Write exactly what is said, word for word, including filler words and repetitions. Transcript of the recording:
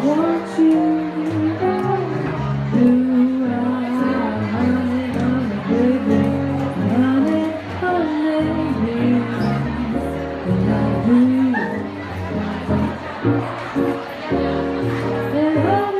want you. Do I, honey, honey, baby, honey, honey, and I do. And I